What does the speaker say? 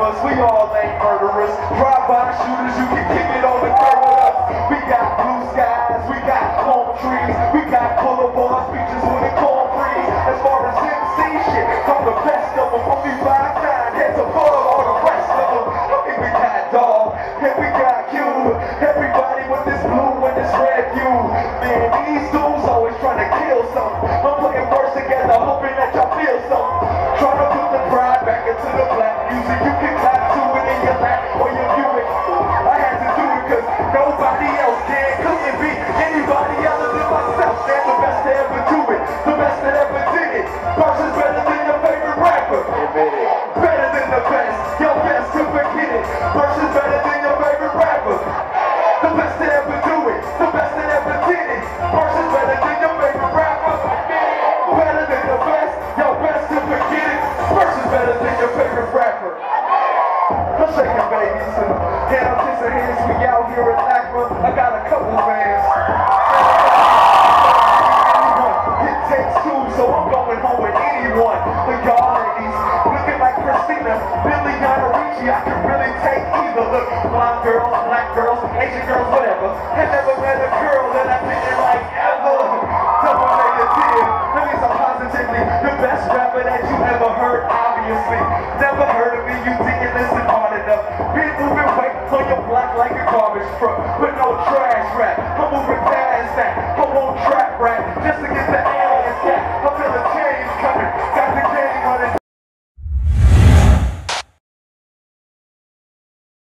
us, we all ain't murderers. Drive-by shooters, you can kick it on the curb with us. We got blue skies, we got palm trees, we got boulevards, beaches with a cold breeze. As far as MC shit, from the best of them, only 5'9", heads above all the rest of them. I think we got Dog, and we got Cube. Everybody with this blue and this red view. Man, these dudes always trying to kill something. I'm putting words together, hoping that y'all feel something. Trying to put the pride back into the black music. You can clap to it in your lap or your Buick. I had to do it cause nobody else can. Couldn't be anybody other than myself. Man, the best to ever do it, the best that ever did it. Versus better than your favorite rapper. Better than the best, your best to forget it. Versus better than your favorite rapper. The best that ever do it, the best that ever did it. Versus better than your favorite rapper. Better than the best, your best to forget it. Versus better than your favorite rapper. I'm shaking babies and I'm kissing hands. We out here in Lacra. I got a couple fans. It takes two, so I'm going home with anyone. The y'all ladies looking like Christina, Liliana Ricci. I can really take either. Look, blonde girls, black girls, Asian girls, whatever. Have never met a girl that I didn't like ever. Double negative. That means I'm positively the best rapper that you ever heard, obviously. Never heard of me, you didn't listen hard enough. Been moving weight on your block like a garbage truck, but no trash rap. I'm moving past that. I won't trap rap just to get the ass cat. I feel the change coming.